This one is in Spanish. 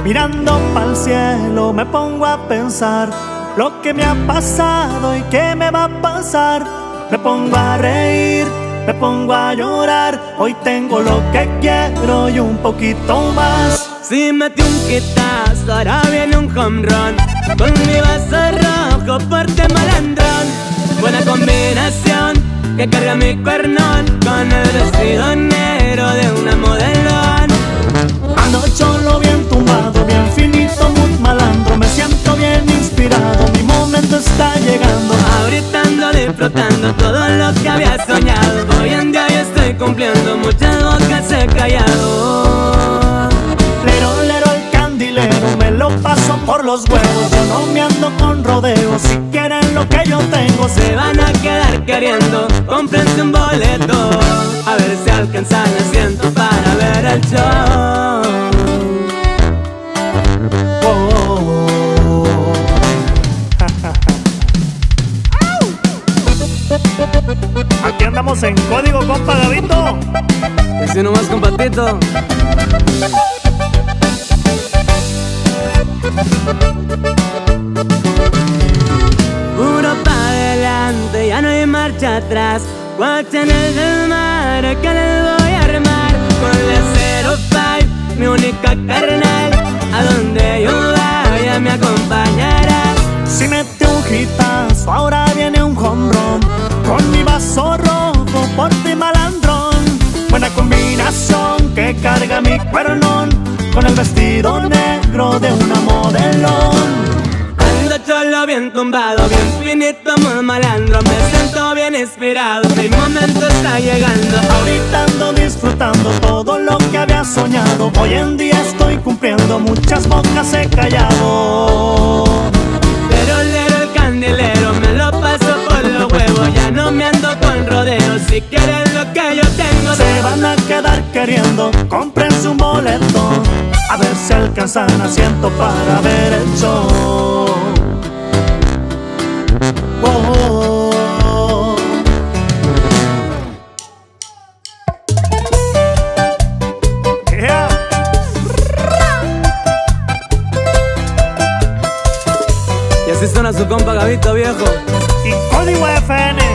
Mirando pa'l cielo me pongo a pensar lo que me ha pasado y qué me va a pasar. Me pongo a reír, me pongo a llorar. Hoy tengo lo que quiero y un poquito más. Si metí un quitazo, ahora viene un home run. Con mi vaso rojo, porte malandrón. Buena combinación que carga mi cuernón, con el vestido negro de una modelón. Ando cholo bien tumbado, bien finito, muy malandro. Me siento bien inspirado, mi momento está llegando. Ahorita ando disfrutando todo lo que había soñado. Hoy en día yo estoy cumpliendo, muchas bocas he callado. Lero, lero, el candilero, me lo paso por los huevos. Yo no me ando con rodeos, si quieren lo que yo tengo se van a quedar queriendo, cómprense un boleto. A ver si alcanzan el asiento para ver el show. Aquí andamos en código, compa Gabito. Y si nomás, compatito. Puro pa' adelante, ya no hay marcha atrás. Guachen el del mar, que les voy a armar. Con la 05, mi única carnal. A donde yo vaya me acompañarás. Si metí un hitazo, ahora viene un home run. Con mi vaso rojo, porte malandrón. Buena combinación que carga mi cuernón, con el vestido negro de una modelón. Ando cholo bien tumbado, bien finito, muy malandro. Me siento bien inspirado, mi momento está llegando. Ahorita ando disfrutando todo lo que había soñado. Hoy en día estoy cumpliendo, muchas bocas he callado. Lero, el candilero, me lo paso por los huevos. Ya no me ando con rodeos, si quieren lo que yo tengo. Se van a quedar queriendo, cómprense un boleto. A ver si alcanzan asiento para ver el show. Oh. Yeah. Y así suena su compa Gabito viejo. Y código FN.